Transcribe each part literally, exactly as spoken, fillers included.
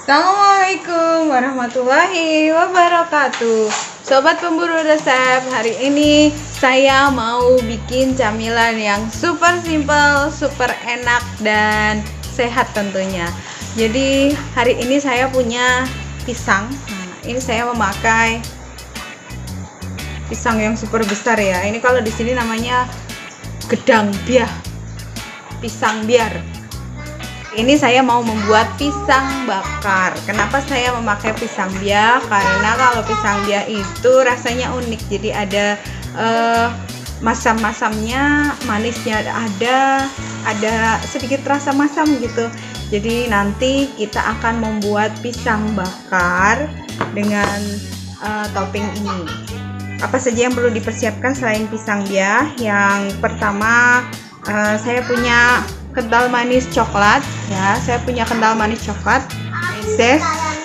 Assalamualaikum warahmatullahi wabarakatuh. Sobat pemburu resep, hari ini saya mau bikin camilan yang super simple, super enak dan sehat tentunya. Jadi hari ini saya punya pisang. Nah, ini saya memakai pisang yang super besar ya. Ini kalau di sini namanya gedang biah, pisang biar. Ini saya mau membuat pisang bakar. Kenapa saya memakai pisang biak? Karena kalau pisang biak itu rasanya unik. Jadi ada uh, masam-masamnya, manisnya ada, ada sedikit rasa masam gitu. Jadi nanti kita akan membuat pisang bakar dengan uh, topping ini. Apa saja yang perlu dipersiapkan selain pisang biak? Yang pertama, uh, saya punya kental manis coklat ya, saya punya kental manis coklat, meses,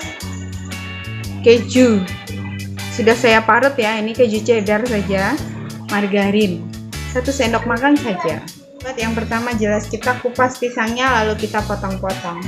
keju sudah saya parut ya, ini keju cheddar saja, margarin satu sendok makan saja. Yang pertama jelas kita kupas pisangnya lalu kita potong-potong.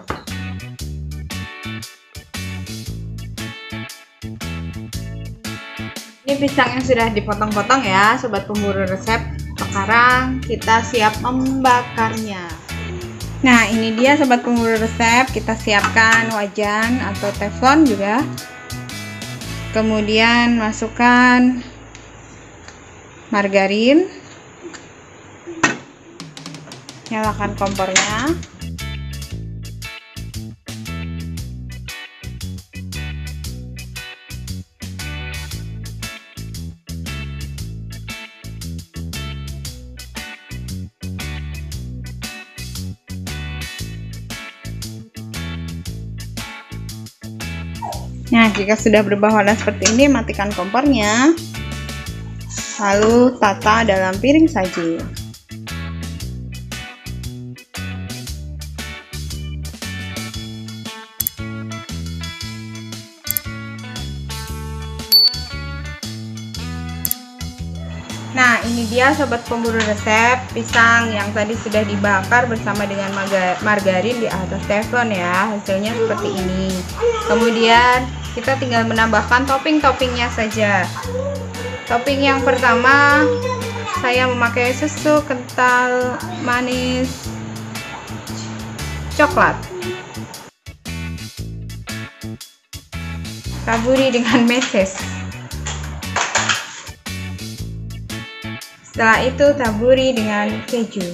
Ini pisang yang sudah dipotong-potong ya sobat pemburu resep. Sekarang kita siap membakarnya. Nah, ini dia sobat pemburu resep. Kita siapkan wajan atau teflon juga. Kemudian masukkan margarin. Nyalakan kompornya. Nah, jika sudah berubah warna seperti ini, matikan kompornya. Lalu tata dalam piring saji. Nah, ini dia sobat pemburu resep pisang yang tadi sudah dibakar bersama dengan margarin di atas teflon ya. Hasilnya seperti ini. Kemudian kita tinggal menambahkan topping-toppingnya saja. Topping yang pertama, saya memakai susu kental manis coklat. Taburi dengan meses. Setelah itu taburi dengan keju.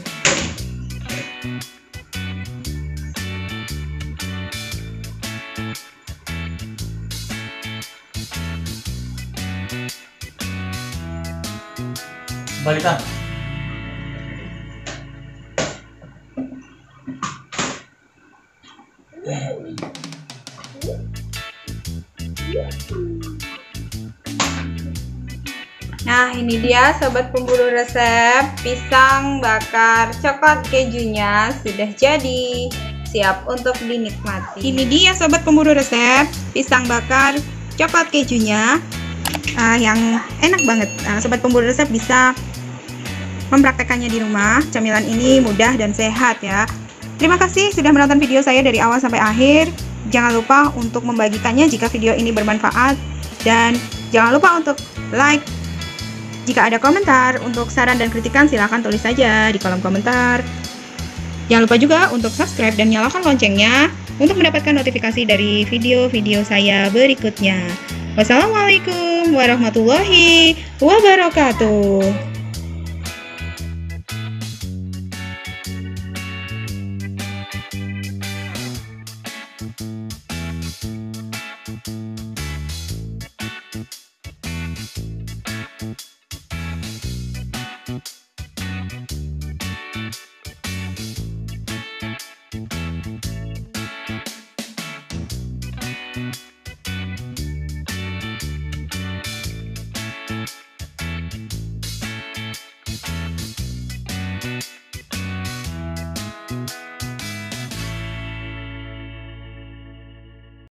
Balikan. Nah, ini dia sobat pemburu resep pisang bakar coklat kejunya sudah jadi, siap untuk dinikmati. Ini dia sobat pemburu resep pisang bakar coklat kejunya uh, yang enak banget. Uh, sobat pemburu resep bisa mempraktekannya di rumah. Camilan ini mudah dan sehat ya. Terima kasih sudah menonton video saya dari awal sampai akhir. Jangan lupa untuk membagikannya jika video ini bermanfaat, dan jangan lupa untuk like. Jika ada komentar untuk saran dan kritikan, silahkan tulis saja di kolom komentar. Jangan lupa juga untuk subscribe dan nyalakan loncengnya untuk mendapatkan notifikasi dari video-video saya berikutnya. Wassalamualaikum warahmatullahi wabarakatuh.